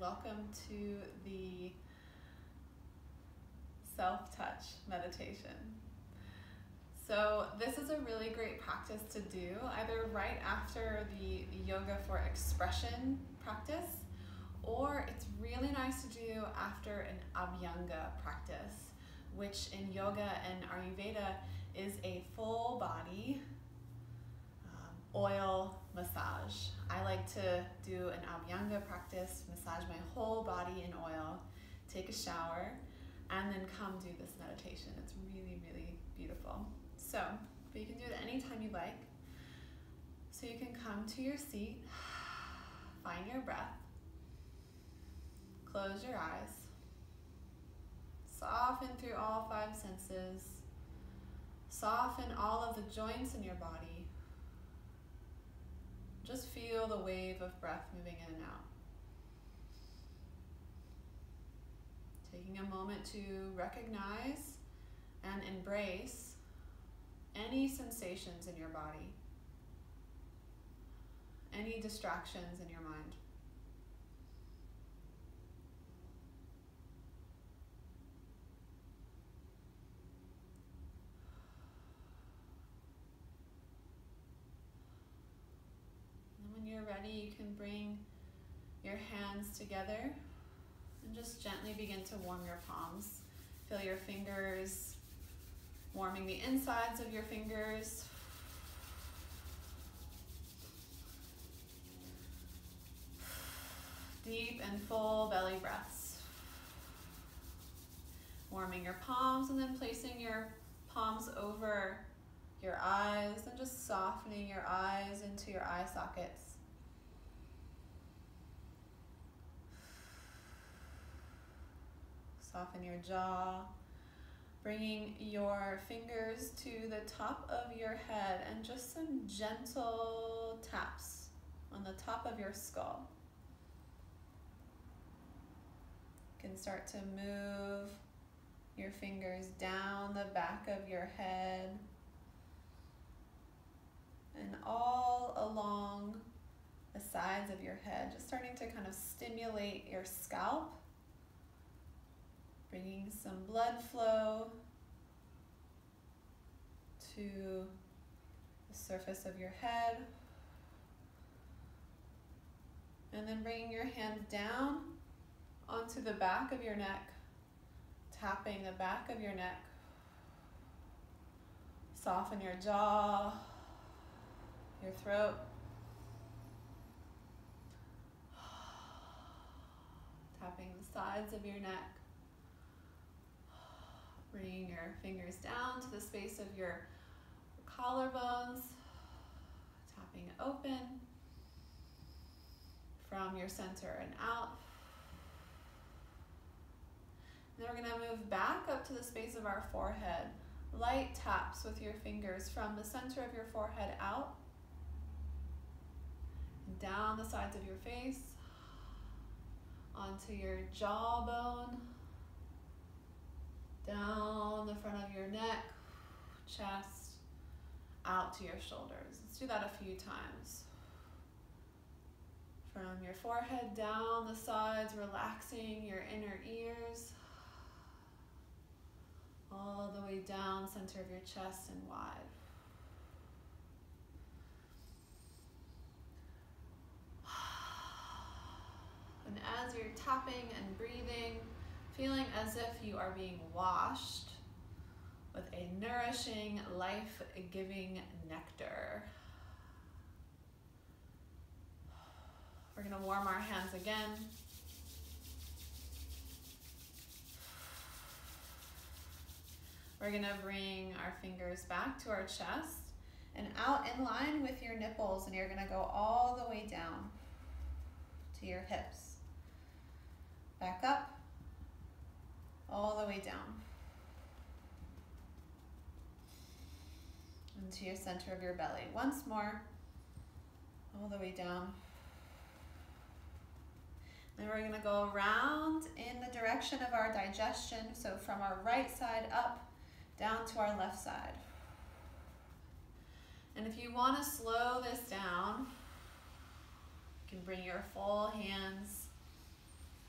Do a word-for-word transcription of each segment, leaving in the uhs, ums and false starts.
welcome to the self-touch meditation. So this is a really great practice to do either right after the yoga for expression practice, or it's really nice to do after an abhyanga practice, which in yoga and Ayurveda is a full body um, oil massage. I like to do an abhyanga practice, massage my whole body in oil, take a shower, and then come do this meditation. It's really, really beautiful. So, but you can do it anytime you like. So you can come to your seat, find your breath, close your eyes, soften through all five senses, soften all of the joints in your body. Just feel the wave of breath moving in and out. Taking a moment to recognize and embrace any sensations in your body, any distractions in your mind. And when you're ready, you can bring your hands together and just gently begin to warm your palms. Feel your fingers warming the insides of your fingers. Deep and full belly breaths. Warming your palms and then placing your palms over your eyes and just softening your eyes into your eye sockets. Soften your jaw. Bringing your fingers to the top of your head and just some gentle taps on the top of your skull. You can start to move your fingers down the back of your head and all along the sides of your head, just starting to kind of stimulate your scalp, bringing some blood flow to the surface of your head. And then bringing your hands down onto the back of your neck, tapping the back of your neck. Soften your jaw, your throat. Tapping the sides of your neck. Bringing your fingers down to the space of your collarbones, tapping open from your center and out. Then we're going to move back up to the space of our forehead. Light taps with your fingers from the center of your forehead out, and down the sides of your face, onto your jawbone, down the front of your neck, chest, out to your shoulders. Let's do that a few times. From your forehead down the sides, relaxing your inner ears, all the way down center of your chest and wide. And as you're tapping and breathing, feeling as if you are being washed with a nourishing, life-giving nectar. We're going to warm our hands again. We're going to bring our fingers back to our chest and out in line with your nipples, and you're going to go all the way down to your hips. Back up. All the way down into your center of your belly. Once more, all the way down. Then we're going to go around in the direction of our digestion, so from our right side up, down to our left side. And if you want to slow this down, you can bring your full hands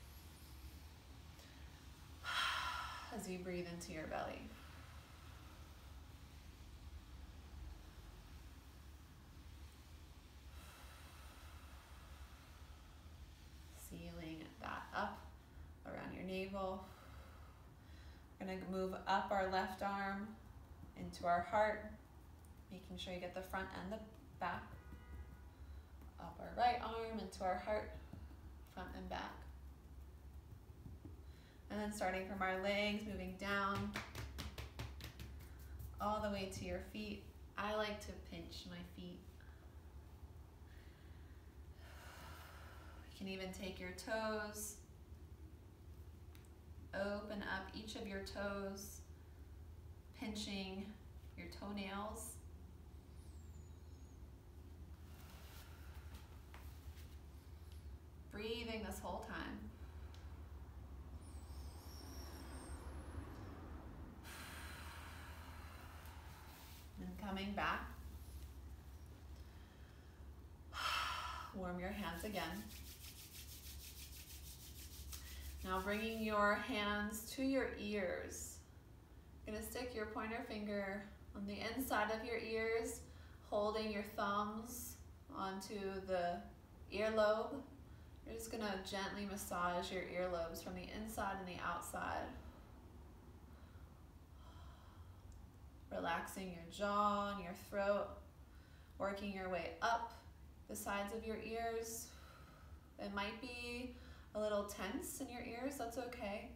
as you breathe into your belly. Sealing that up around your navel. We're going to move up our left arm into our heart, making sure you get the front and the back. Up our right arm into our heart, front and back. And then starting from our legs, moving down all the way to your feet. I like to pinch my feet. You can even take your toes, open up each of your toes, pinching your toenails. Breathing this whole time. And coming back. Warm your hands again. Now bringing your hands to your ears. You're gonna stick your pointer finger on the inside of your ears, holding your thumbs onto the earlobe. You're just gonna gently massage your earlobes from the inside and the outside. Relaxing your jaw and your throat, working your way up the sides of your ears. It might be a little tense in your ears, that's okay.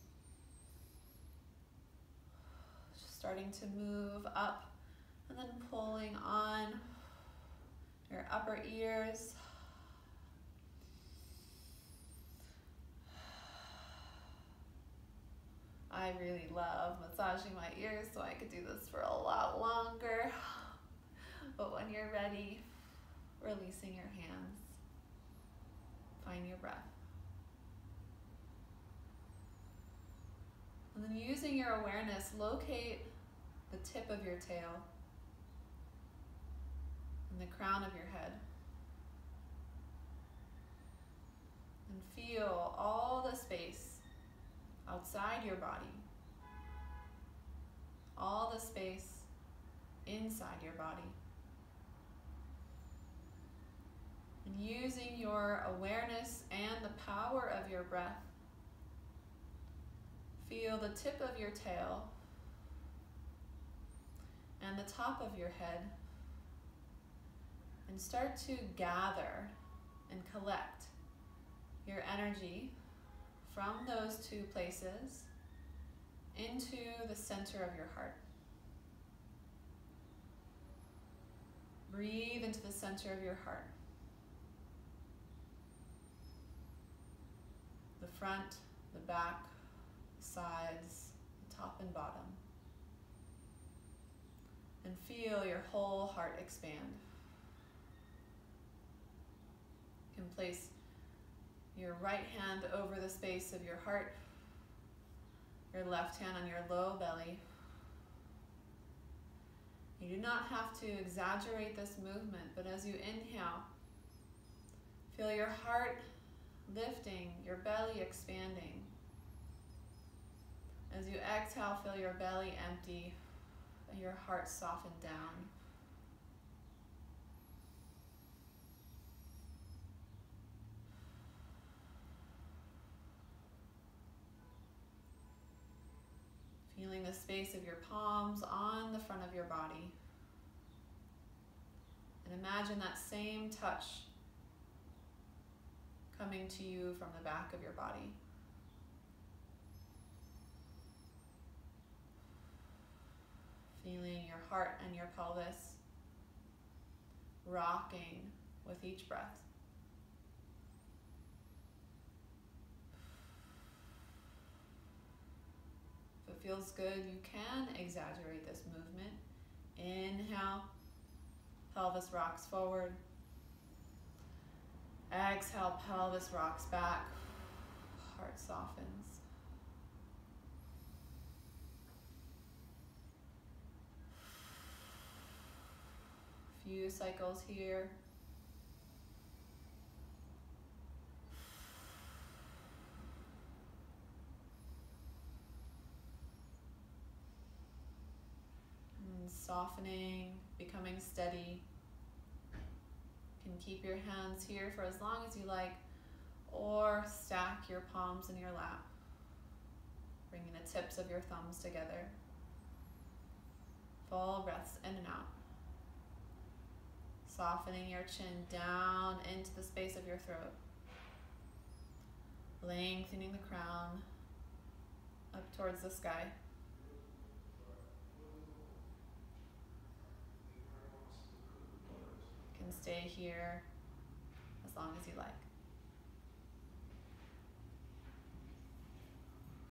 Just starting to move up and then pulling on your upper ears. I really love massaging my ears, so I could do this for a lot longer. But when you're ready, releasing your hands. Find your breath. And then using your awareness, locate the tip of your tail and the crown of your head. And feel all the space outside your body, all the space inside your body. And using your awareness and the power of your breath, feel the tip of your tail and the top of your head, and start to gather and collect your energy from those two places into the center of your heart. Breathe into the center of your heart. The front, the back, the sides, the top and bottom. And feel your whole heart expand. You can place your right hand over the space of your heart, your left hand on your low belly. You do not have to exaggerate this movement, but as you inhale, feel your heart lifting, your belly expanding. As you exhale, feel your belly empty and your heart soften down. Feeling the space of your palms on the front of your body. And imagine that same touch coming to you from the back of your body. Feeling your heart and your pelvis rocking with each breath. If it feels good, you can exaggerate this movement. Inhale, pelvis rocks forward. Exhale, pelvis rocks back. Heart softens. Few cycles here. softening, becoming steady. You can keep your hands here for as long as you like, or stack your palms in your lap, bringing the tips of your thumbs together. Full breaths in and out. Softening your chin down into the space of your throat. Lengthening the crown up towards the sky. You can stay here as long as you like.